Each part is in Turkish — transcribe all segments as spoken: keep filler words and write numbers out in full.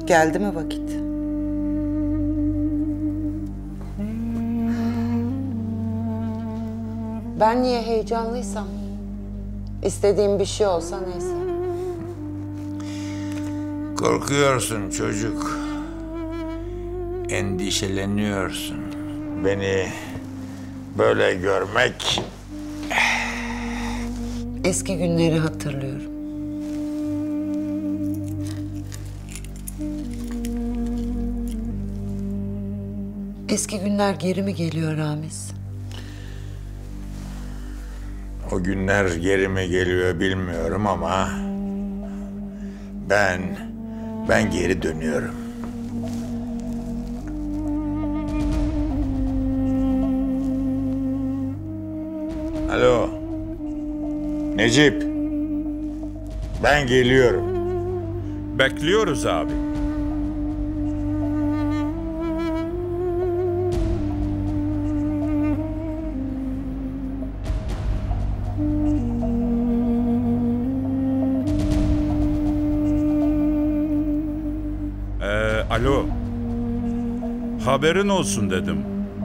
Geldi mi vakit? Ben niye heyecanlıysam, istediğim bir şey olsa neyse. Korkuyorsun çocuk. Endişeleniyorsun. Beni böyle görmek... Eski günleri hatırlıyorum. Eski günler geri mi geliyor Ramiz? O günler geri mi geliyor bilmiyorum ama... Ben... Ben geri dönüyorum. Alo. Necip. Ben geliyorum. Bekliyoruz abi. Ee, alo. Haberin olsun dedim.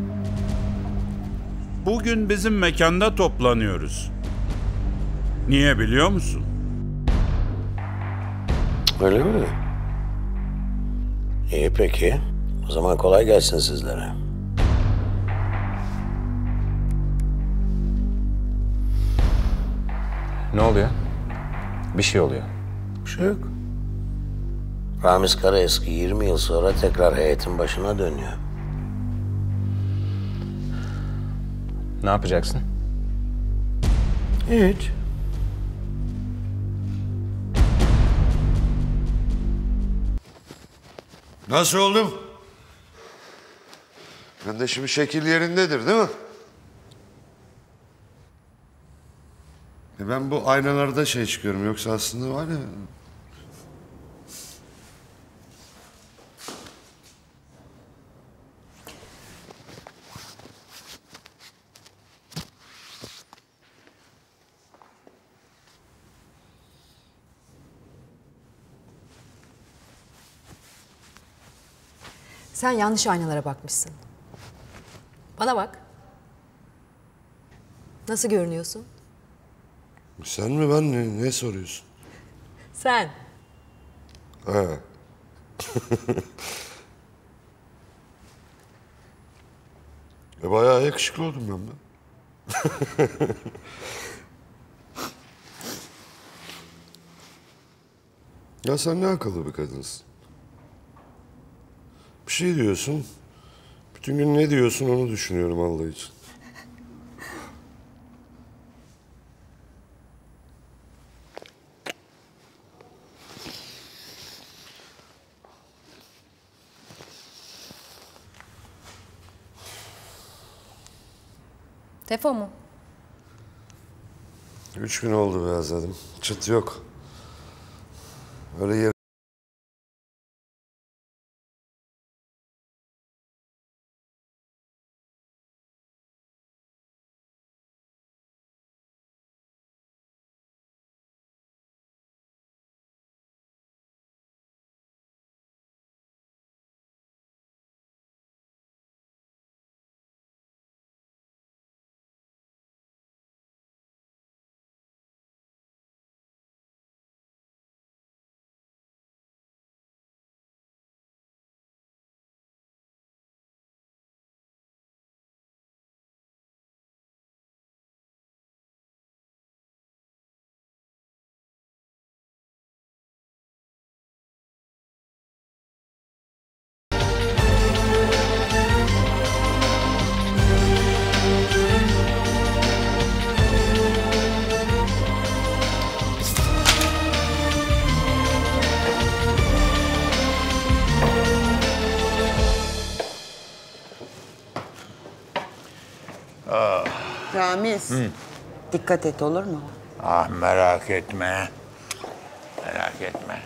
Bugün bizim mekanda toplanıyoruz. Niye biliyor musun? Öyle mi? İyi peki. O zaman kolay gelsin sizlere. Ne oluyor? Bir şey oluyor. Bir şey yok. Ramiz Karaeski yirmi yıl sonra tekrar heyetin başına dönüyor. Ne yapacaksın? Hiç. Nasıl oldum? Ben de şimdi şekil yerindedir değil mi? E ben bu aynalarda şey çıkıyorum yoksa aslında var ya... Sen yanlış aynalara bakmışsın. Bana bak. Nasıl görünüyorsun? Sen mi ben mi? Ne soruyorsun? Sen. Ha. e bayağı yakışıklı oldum ben be. Ya sen ne akıllı bir kadınsın. Bir şey diyorsun. Bütün gün ne diyorsun onu düşünüyorum Allah için. Tefo mu? Üç gün oldu be Azad'ım. Çıt yok. Öyle yer... Ramiz, Hı. dikkat et olur mu? Ah merak etme. Merak etme.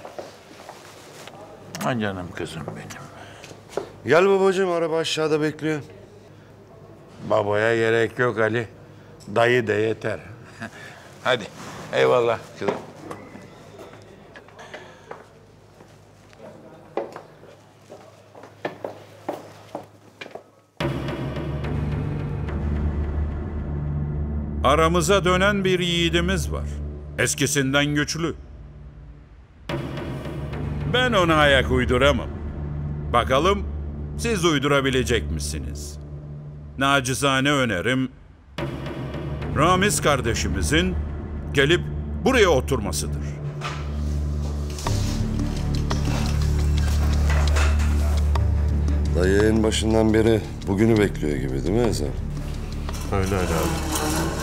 Ah canım kızım benim. Gel babacığım, araba aşağıda bekliyor. Babaya gerek yok Ali. Dayı da yeter. Hadi eyvallah kızım. Aramıza dönen bir yiğidimiz var. Eskisinden güçlü. Ben ona ayak uyduramam. Bakalım siz uydurabilecek misiniz? Nacizane önerim Ramiz kardeşimizin gelip buraya oturmasıdır. Dayı en başından beri bugünü bekliyor gibi değil mi Ezel? Öyle öyle abi.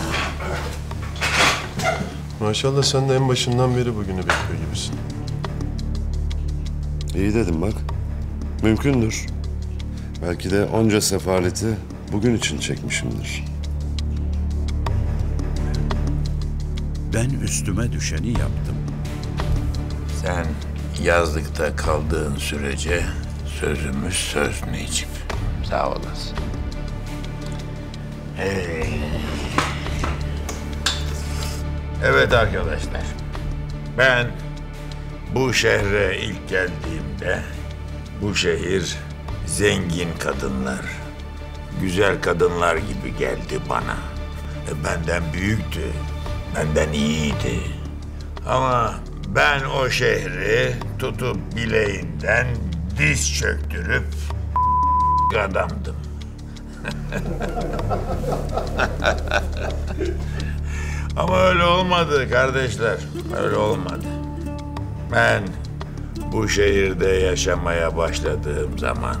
Maşallah sen de en başından beri bugünü bekliyor gibisin. İyi dedim bak. Mümkündür. Belki de onca sefaleti bugün için çekmişimdir. Ben üstüme düşeni yaptım. Sen yazlıkta kaldığın sürece sözümüz söz Necip. Sağ olasın. Hey. Evet arkadaşlar. Ben bu şehre ilk geldiğimde bu şehir zengin kadınlar, güzel kadınlar gibi geldi bana. E, benden büyüktü, benden iyiydi. Ama ben o şehri tutup bileğinden diz çöktürüp adamdım. Ama öyle olmadı kardeşler, öyle olmadı. Ben bu şehirde yaşamaya başladığım zaman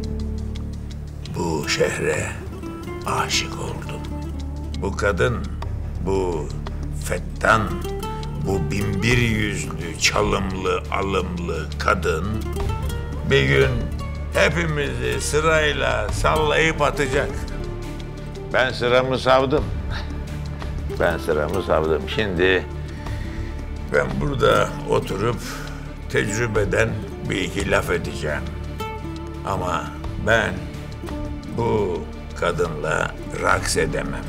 bu şehre aşık oldum. Bu kadın, bu fettan, bu binbir yüzlü, çalımlı, alımlı kadın bir gün hepimizi sırayla sallayıp atacak. Ben sıramı savdım. Ben sıramı savdım. Şimdi ben burada oturup tecrübeden bir iki laf edeceğim. Ama ben bu kadınla raks edemem.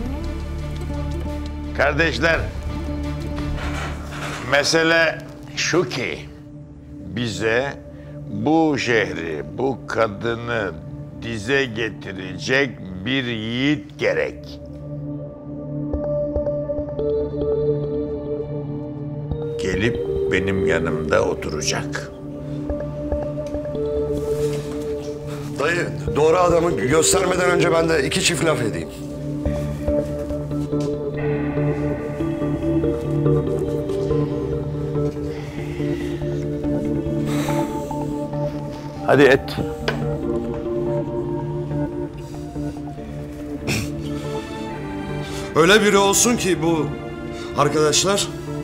Kardeşler, mesele şu ki bize bu şehri, bu kadını dize getirecek bir yiğit gerek. Gelip benim yanımda oturacak. Dayı doğru adamı göstermeden önce ben de iki çift laf edeyim. Hadi et. Öyle biri olsun ki bu arkadaşlar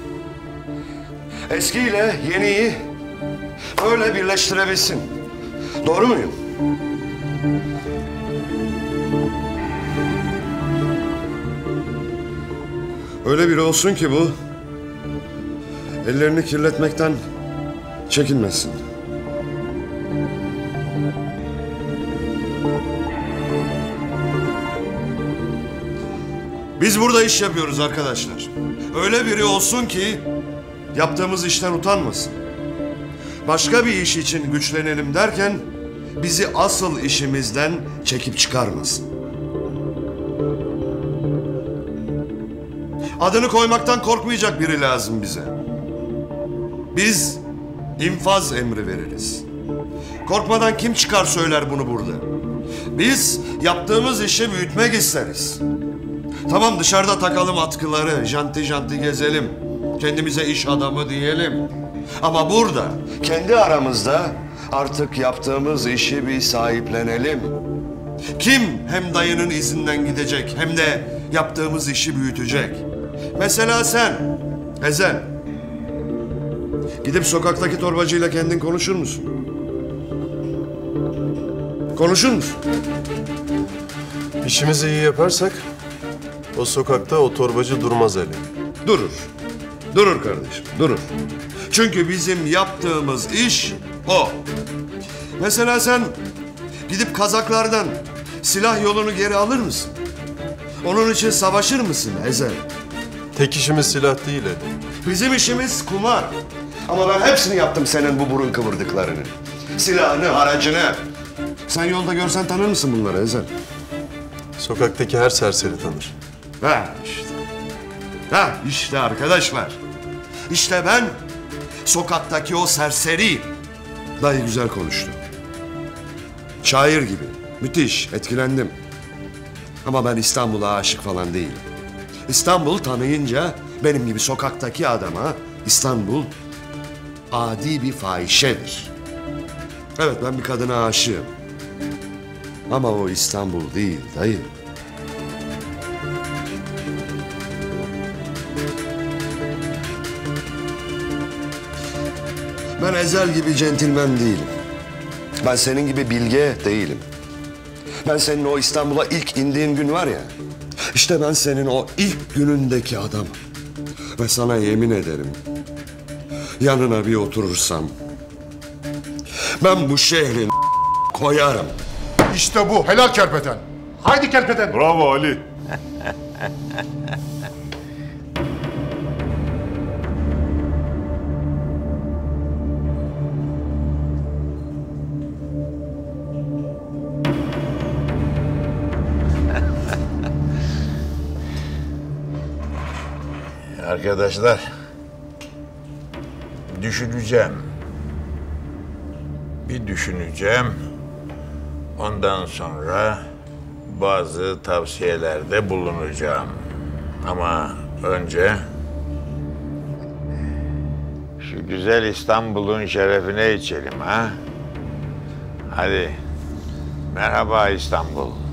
eskiyle yeniyi böyle birleştirebilsin. Doğru muyum? Öyle biri olsun ki bu ellerini kirletmekten çekinmesin. Biz burada iş yapıyoruz arkadaşlar. Öyle biri olsun ki yaptığımız işten utanmasın. Başka bir iş için güçlenelim derken bizi asıl işimizden çekip çıkarmasın. Adını koymaktan korkmayacak biri lazım bize. Biz infaz emri veririz. Korkmadan kim çıkar söyler bunu burada. Biz yaptığımız işi büyütmek isteriz. Tamam dışarıda takalım atkıları, janti janti gezelim. Kendimize iş adamı diyelim. Ama burada, kendi aramızda artık yaptığımız işi bir sahiplenelim. Kim hem dayının izinden gidecek hem de yaptığımız işi büyütecek? Mesela sen, Ezel. Gidip sokaktaki torbacıyla kendin konuşur musun? Konuşur musun? İşimizi iyi yaparsak o sokakta o torbacı durmaz hele. Durur. Durur kardeşim, durur. Çünkü bizim yaptığımız iş o. Mesela sen gidip Kazaklardan silah yolunu geri alır mısın? Onun için savaşır mısın Ezel? Tek işimiz silah değil hele. Bizim işimiz kumar. Ama ben hepsini yaptım senin bu burun kıvırdıklarını. Silahını, haracını. Sen yolda görsen tanır mısın bunları Ezel? Sokaktaki her serseri tanır. Ha işte. Ha işte arkadaşlar. İşte ben sokaktaki o serseriyim. Dayı güzel konuştu. Şair gibi. Müthiş. Etkilendim. Ama ben İstanbul'a aşık falan değilim. İstanbul tanıyınca benim gibi sokaktaki adama İstanbul adi bir fahişedir. Evet ben bir kadına aşığım. Ama o İstanbul değil dayı. Ben Ezel gibi centilmen değilim. Ben senin gibi bilge değilim. Ben senin o İstanbul'a ilk indiğin gün var ya... işte ben senin o ilk günündeki adamım. Ve sana yemin ederim... yanına bir oturursam... ben bu şehrin koyarım. İşte bu. Helal kerpeten. Haydi kerpeten. Bravo Ali. Arkadaşlar, düşüneceğim. Bir düşüneceğim. Ondan sonra bazı tavsiyelerde bulunacağım. Ama önce şu güzel İstanbul'un şerefine içelim ha. Hadi. Merhaba İstanbul.